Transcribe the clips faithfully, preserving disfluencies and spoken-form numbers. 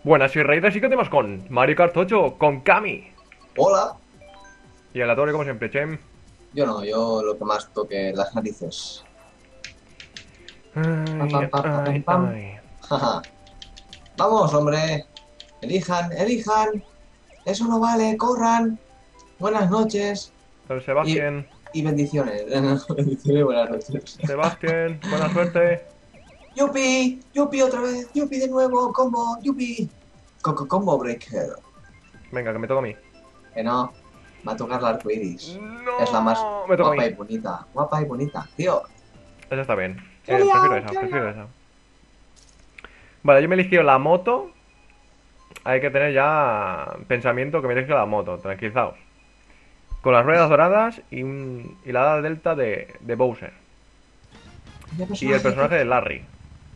Buenas, soy Raiders y ¿qué temas con Mario Kart ocho con Kami? Hola. Y aleatorio como siempre, Chem. Yo no, yo lo que más toque las narices. Pam, Ay, pam, pam, pam, pam, ay, pam. ay. Jaja. Vamos, hombre. Elijan, elijan. Eso no vale, corran. Buenas noches. Pero Y, Sebastián, y bendiciones. Bendiciones y buenas noches. Sebastián, buena suerte. Yupi, yupi otra vez, yupi de nuevo, combo, yupi. Coco combo breaker. Venga, que me toca a mí. Que no, va a tocar la arcoiris. Es la más No, me toca a guapa mí. y bonita. Guapa y bonita. Tío, Esa está bien. ¿qué he Eh, prefiero liado? esa, ¿Qué he prefiero liado? esa. Vale, yo me he elegido la moto. Hay que tener ya pensamiento que me he elegido la moto, tranquilizaos. Con las ruedas doradas y, un, y la ala delta de, de Bowser. ¿Qué Y el personaje? ¿Qué? personaje de Larry.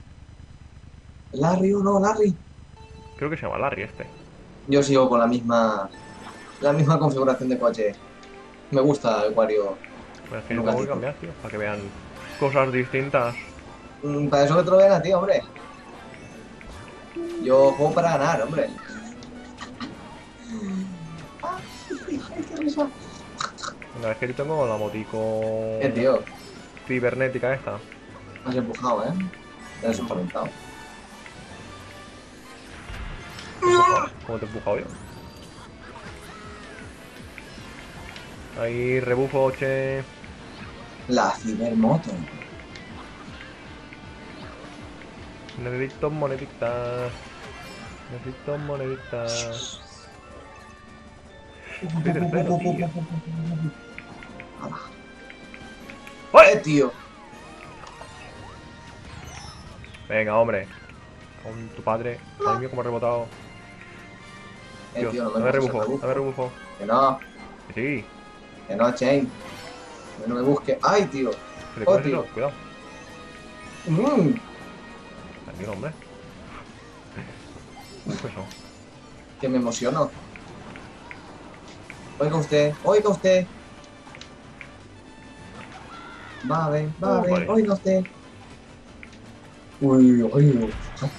Larry o no, Larry. Creo que se llama Larry este. Yo sigo con la misma, la misma configuración de coche. Me gusta el Wario Pero es que en yo un tengo que gatito. cambiar, tío, para que vean cosas distintas. Mm, Para eso que te lo vean a ti, hombre. Yo juego para ganar, hombre. Ay, qué risa. Venga, es que yo tengo la motico Eh, tío, cibernética esta. me has empujado, ¿eh? Te has Empujado. empujado. ¿Te he empujado? ¿Cómo te he empujado yo? Ahí, rebufo, che. La cibermoto. Necesito moneditas. Necesito moneditas. Estoy del pelo, tío. Hala. ¡Ay! Eh, tío. Venga, hombre. Con tu padre. Madre mía, cómo he rebotado. Eh, Dios, tío, no me dame coges el rebufo, dame rebufo. rebufo. Que no, Que sí. que no, Chain. Que no me busque. Ay, tío. ¿Qué le Oh, pones eso? tío. Cuidado. Mm, Tranquilo, hombre. ¿Qué fue eso? que me emociono. Oiga usted, oiga usted. Va a ver, va a Uh, ver, vale. oiga usted. Uy, uy.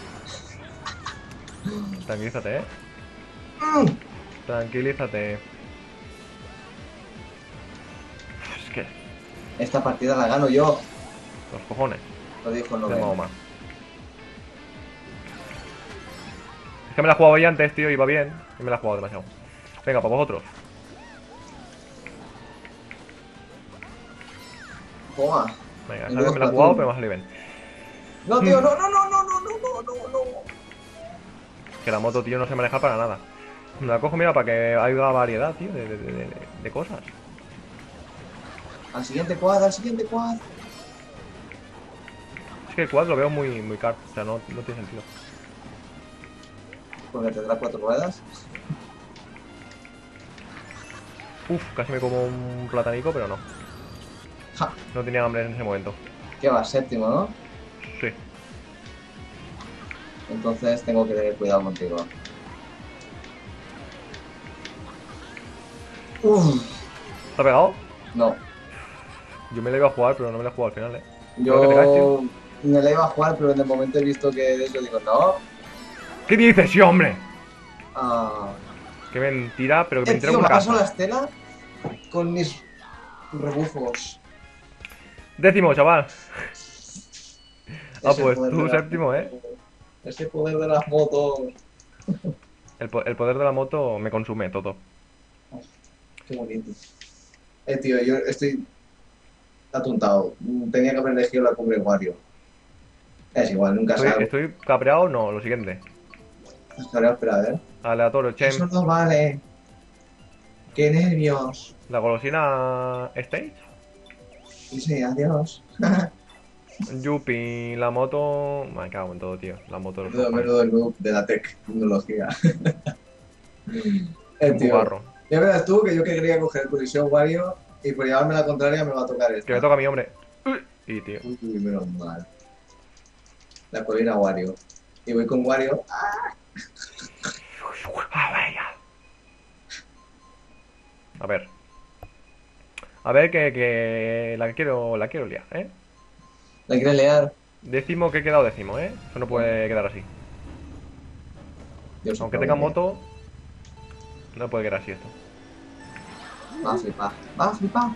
Tranquilízate, eh. Mm. Tranquilízate. Es que. Esta partida la gano yo, Los cojones. lo dijo el De noveno. Mahoma. Es que me la he jugado ya antes, tío, iba bien. Y me la he jugado demasiado. Venga, para vosotros. Joder, Venga, esa vez menudo me la he jugado, pero Splatoon. más libre. No, tío, no, no, no, no, no, no, no, no, no. Que la moto, tío, no se maneja para nada. Me la cojo, mira, para que haya variedad, tío, de, de, de, de- de cosas. Al siguiente quad, al siguiente quad. Es que el quad lo veo muy, muy caro. O sea, no, no tiene sentido. Porque tendrá cuatro ruedas. Uf, casi me como un platanico, pero no. Ja, No tenía hambre en ese momento. que va, séptimo, ¿no? Sí. Entonces tengo que tener cuidado contigo. Uf, ¿Te ha pegado? no. Yo me la iba a jugar, pero no me la he jugado al final, eh. Cuidado que te caes, tío. Yo me la iba a jugar, pero en el momento he visto que de eso digo, no. ¿Qué dices, sí, hombre? Ah. Qué mentira, pero que me Eh, entré tío, como me una paso la casa. estela con mis rebufos. Décimo, chaval. Ah, Ese pues poder de tú las séptimo, motos. eh. Ese poder de las motos. El, po- el poder de la moto me consume todo. Uf, qué bonito. Eh, tío, yo estoy atontado. Tenía que haber elegido la cubre Wario. Es igual, nunca Estoy, salgo. estoy cabreado, no, lo siguiente. Espera, espera, a ver. Aleatorio, Eso Chem. no vale. Qué nervios. La golosina Stage. Y sí, adiós. Yupi, la moto. Me cago en todo, tío. La moto de los Menudo, cojones. menudo el noob de la tecnología. Eh, Un tío. bugarro. Ya verás tú que yo que quería coger el colisión Wario y por llevarme la contraria me va a tocar Que me esta. toca a mi hombre. Y, tío. Uy, menos mal. La colina Wario. Y voy con Wario. A ver. A ver que, que la quiero. La quiero liar, ¿eh? ¿La quieres leer? Décimo que he quedado décimo, ¿eh? Eso no Bueno, puede quedar así. Yo soy Aunque pro tenga gamer. moto, no puede quedar así esto. Va a flipar. Va a flipar.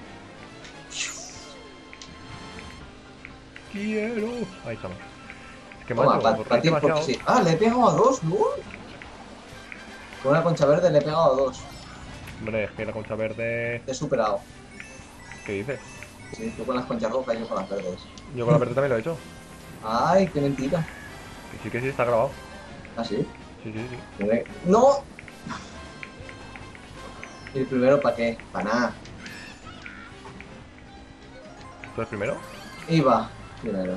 Quiero. Ahí estamos. Es que Toma, macho, para corréis ti, porque demasiado. sí. Ah, le he pegado a dos, ¿no? Con una concha verde le he pegado a dos. Hombre, es que la concha verde. Te he superado. ¿Qué dices? Sí, tú con las conchas rojas y yo con las verdes. Yo con la verde también lo he hecho. Ay, qué mentira. Que sí, que sí, está grabado. ¿Ah, sí? Sí, sí, sí. ¡No! ¿Y el primero para qué? Para nada. ¿Tú eres primero? Iba primero.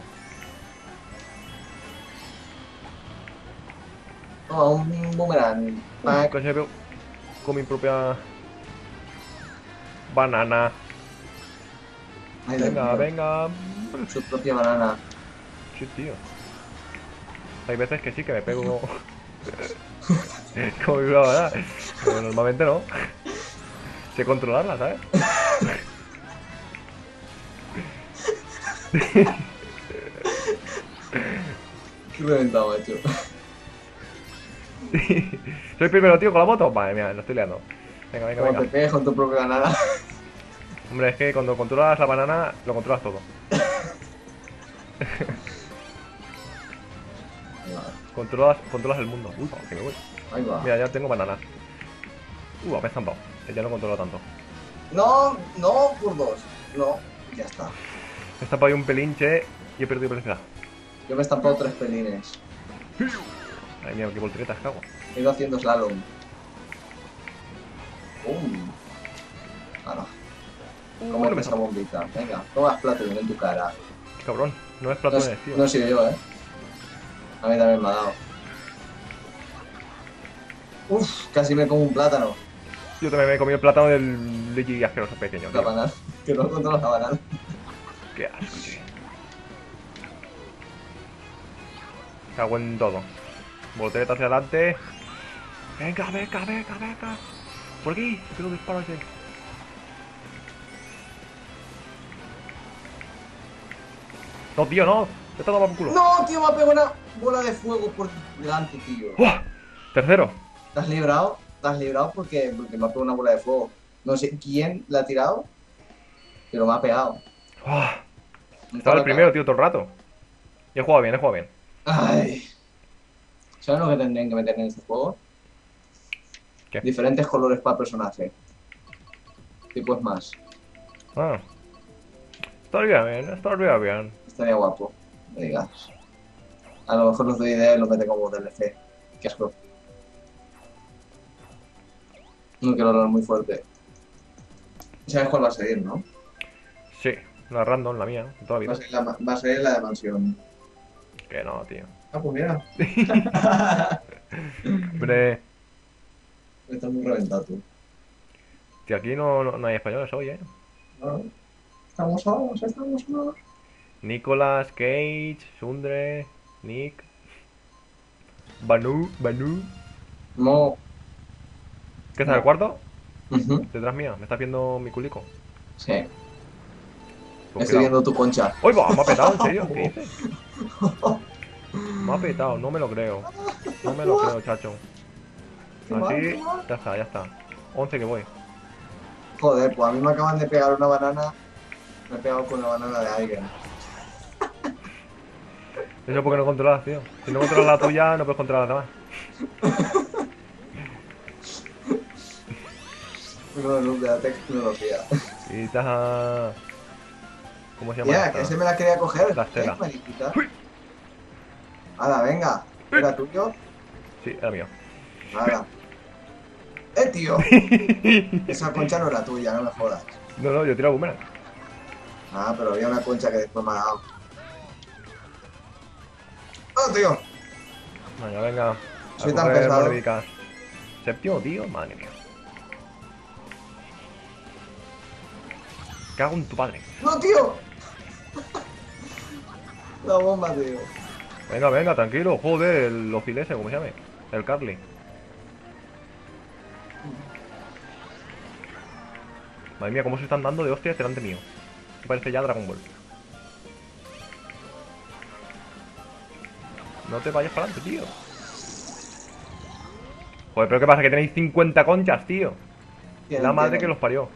Oh, un boomerang. Uf, Pac. casi me pego con mi propia banana. Ay, Dios Venga, mío. venga. Su propia banana. Sí, tío. Hay veces que sí, que me pego como mi propia banana. Pero normalmente no. Sé controlarla, ¿sabes? Qué reventado, macho. Soy primero, tío, con la moto. Madre mía, lo estoy liando. Venga, venga, Como venga. te pegues con tu propia banana. Hombre, es que cuando controlas la banana, lo controlas todo. Ahí va. Controlas, controlas el mundo. Uy, que me voy. Ahí va. Mira, ya tengo bananas. Uh, me he estampado. Que ya no controlo tanto. No, no, por dos. No, ya está. Me he estampado ahí un pelinche y he perdido velocidad. Yo me he estampado tres pelines. Ay, mira, qué volteretas cago. He ido haciendo slalom. Um. Ah, no. Uh, ¿Cómo no es me esa estampado. bombita? Venga, toma Splatoon en tu cara. Cabrón, no es No, platones, es- tío. no he sido yo, ¿eh? A mí también me ha dado. Uf, casi me como un plátano. Yo también me he comido el plátano del Luigi asqueroso pequeño, La tío. banana. Que no controlo la banana. Qué asco, tío. Cago en todo. Voltereta hacia adelante. Venga, venga, venga, venga. Por aquí, que lo disparo ese. No, tío, no. Te está dando por culo. No, tío, me ha pegado una bola de fuego por delante, tío. ¡Uah! Tercero. ¿Te has librado? ¿Te has librado porque, porque me ha pegado una bola de fuego? No sé quién la ha tirado, pero me ha pegado. ¡Uah! Nunca Estaba me el ha primero, pegado. tío, todo el rato. Y he jugado bien, he jugado bien. Ay. ¿Sabes lo que tendrían que meter en este juego? ¿Qué? Diferentes colores para personaje. Tipo es más. Ah. Estaría bien, estaría bien. Estaría guapo. No digas. A lo mejor los doy idea y los mete como D L C. Qué asco. No quiero hablar muy fuerte. ¿Sabes cuál va a salir, no? Sí, la random, la mía, de toda la Va a vida. salir la, ma- va a salir la de mansión. Que no, tío. Ah, pues mira. Hombre, Estás muy reventado tú. tío, aquí no, no, no hay españoles hoy, eh. ¿No? Estamos solos, estamos solos. Nicolas, Cage, Sundre, Nick, Banu, Banu. No. ¿Qué está en el No. cuarto? Ujú. Detrás mía, me está viendo mi culico. Sí. Pues Estoy cuidado. viendo tu concha. ¡Uy, va! ¿Me ha petado? ¿En serio? ¿Qué dices? Me ha petado, no me lo creo. No me lo creo, chacho. Qué mal, qué Así, mal. ya está, ya está. once que voy. Joder, pues a mí me acaban de pegar una banana. Me he pegado con la banana de alguien. Eso porque no controlas, tío. Si no controlas la tuya, no puedes controlar la demás. No, no, de la tecnología. Y está... ¿Cómo se llama Ya, esta? que se me la quería coger. La ¿Eh, estela. mariquita? Uy. Hala, venga. ¿Era tuyo? Sí, era mío. Hala. ¡Eh, tío! Esa concha no era tuya, no me jodas. No, no, yo tiro boomerang. Ah, pero había una concha que después me ha dado. ¡Oh, tío! Venga, venga. A Soy tan coger pesado. monedicas. Séptimo, tío, madre mía. Cago en tu padre. ¡No, tío! La bomba, tío. Venga, venga, tranquilo. Joder, el oscilese, ¿cómo se llama? El Carly. Madre mía, cómo se están dando de hostias delante mío. Me parece ya Dragon Ball. No te vayas para adelante, tío. Joder, pero ¿qué pasa? Que tenéis cincuenta conchas, tío. Tienen, La madre tienen. que los parió.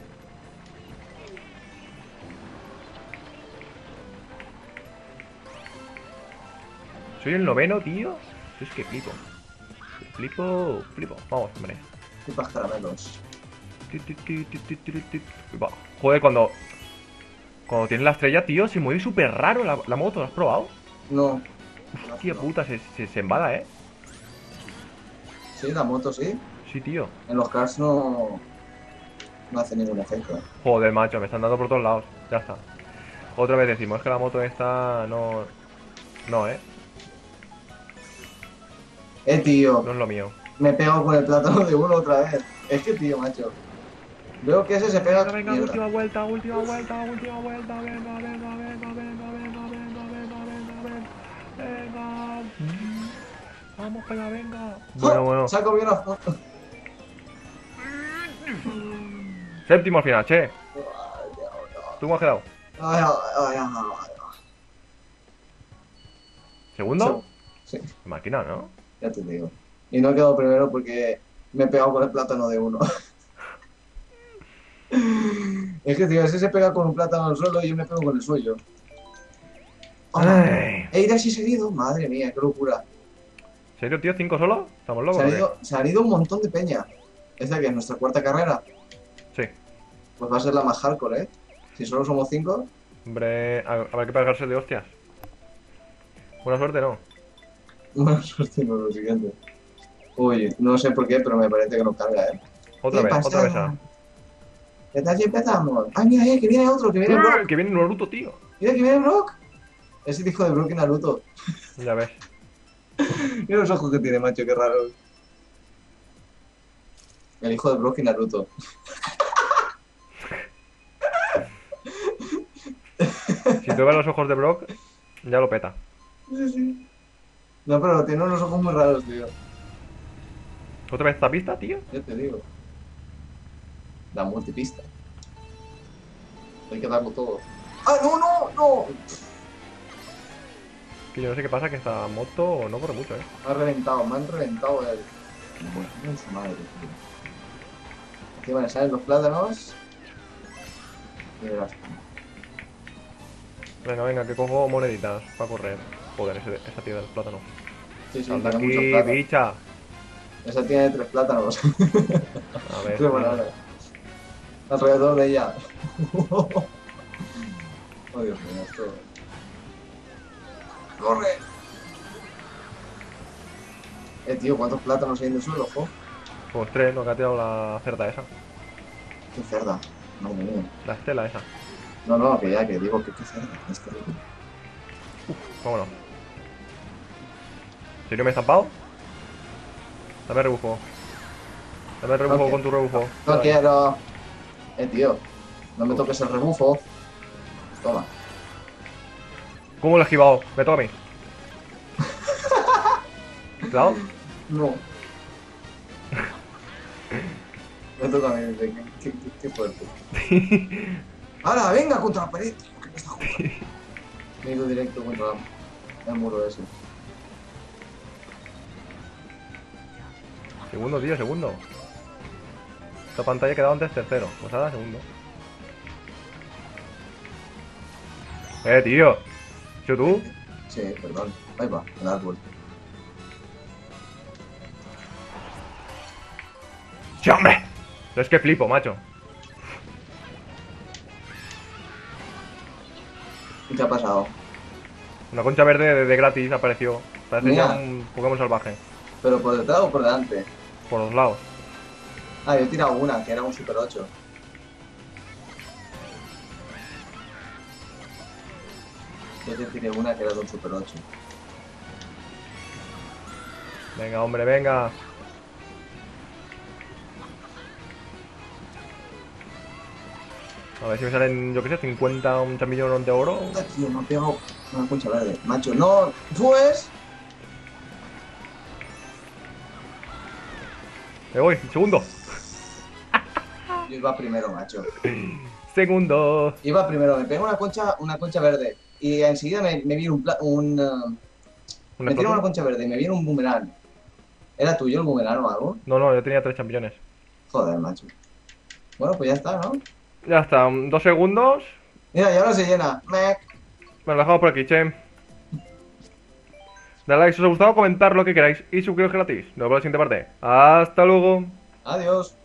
Soy el noveno, tío. Es que flipo. Flipo, flipo. Vamos, hombre. Pipas caramelos. Ti, ti, ti, ti, ti, ti, ti. Va. Joder, cuando... Cuando tienes la estrella, tío, se mueve súper raro la, la moto. ¿Lo has probado? No. Hostia No. puta, se, se, se embala, ¿eh? Sí, la moto sí. Sí, tío. En los cars no. No hace ningún efecto. ¿Eh? Joder, macho, me están dando por todos lados. Ya está. Otra vez decimos, es que la moto esta no... No, ¿eh? Eh, tío. No es lo mío. Me he pegado con el plátano de uno otra vez. Es que, tío, macho. Veo que ese se pega. Venga, venga, Mierda. última vuelta, última vuelta, última vuelta. Venga, venga, venga, venga, venga, venga, venga, venga, venga. Venga. Mm. Vamos, venga, venga. Bueno, bueno. Se ha comido una. Séptimo al final, che. ¿Tú cómo has quedado? Ay, ay, ay, ay. ¿Segundo? Sí, Máquina, ¿no? ya te digo. Y no he quedado primero porque me he pegado con el plátano de uno. Es que, tío, ese se pega con un plátano al suelo y yo me pego con el suyo. Ay. He ido así seguido. Madre mía, qué locura. ¿En serio, tío? ¿Cinco solo? ¿Estamos Se locos? han, o qué? ido, se han ido un montón de peña. Esta que es nuestra cuarta carrera. Sí. Pues va a ser la más hardcore, ¿eh? Si solo somos cinco. Hombre, a- habrá que pegarse de hostias. Buena suerte, ¿no? Buena suerte con lo siguiente. Uy, no sé por qué, pero me parece que no carga, ¿eh? Otra ¿Qué vez, pasa? otra vez. ah. ¿Qué tal si empezamos? ¡Ay, mira, eh, que viene otro! ¡Que viene ¡Ah! Brock! Que viene Naruto, tío. ¡Mira que viene Brock! Es el hijo de Brock y Naruto. Ya ves. Mira los ojos que tiene, macho, qué raro. El hijo de Brock y Naruto. Si tú ves los ojos de Brock, ya lo peta. Sí, sí. No, pero tiene unos ojos muy raros, tío. ¿Otra vez esta pista, tío? Ya te digo. La multipista. Hay que darlo todo. ¡Ah, no, no, no! Que yo no sé qué pasa, que esta moto no corre mucho, ¿eh? Me ha reventado, me han reventado el... Bueno, su madre, tío. Aquí van a salir los plátanos. Y verás. Venga, venga, que cojo moneditas para correr. Joder, ese, esa tía del plátano. Sí, sí, Sal de tiene muchos aquí, plátanos. bicha. Esa tiene tres plátanos. A ver. Qué buena hora. Alrededor de ella. Oh, Dios mío, esto... ¡Corre! Eh, tío, ¿cuántos plátanos hay en el suelo, jo? Pues tres, lo que ha tirado la cerda esa. Qué cerda. Madre mía. La estela esa. No, no, que ya, que digo que qué cerda. Es terrible. Vámonos. ¿En serio me he estampado? Dame rebufo. Dame rebufo Ok. con tu rebufo. No Dale. quiero. Eh, tío. No me toques el rebufo. Toma. ¿Cómo lo he esquivado? Me toca a mí. ¿Claro? No. Me toca a mí. Qué, qué, qué, qué fuerte. ¡Hala, venga! Contra la pared. tío, ¿qué me está jugando? Me he ido directo contra el muro ese. Segundo, tío, segundo. Esta pantalla quedaba antes tercero. Pues ahora segundo. Eh, tío. ¿Sí tú? Sí, perdón. Ahí va, el árbol. ¡Sí, hombre! Es que flipo, macho. ¿Qué te ha pasado? Una concha verde de, de gratis apareció. Parece ya Mira. un Pokémon salvaje. ¿Pero por detrás o por delante? Por los lados. Ah, yo he tirado una, que era un Super ocho. Yo te tiré una que era de un Super ocho. Venga, hombre, venga. A ver si me salen, yo qué sé, cincuenta un champiñón de oro. Ah, tío, me ha pegado una concha verde. Macho, no, pues... Me voy, segundo. Yo iba primero, macho. Segundo. Iba primero, me pegó una concha, una concha verde. Y enseguida me, me viene un... pla- un uh, ¿Un me tira una explosión? concha verde y me viene un boomerang. ¿Era tuyo el boomerang o algo? No, no, yo tenía tres champiñones. Joder, macho. Bueno, pues ya está, ¿no? Ya está, um, dos segundos. Mira, y ahora se llena. Mec. Me lo dejamos por aquí, che. Dale like si os ha gustado, comentar lo que queráis y suscribiros gratis. Nos vemos en la siguiente parte. Hasta luego. Adiós.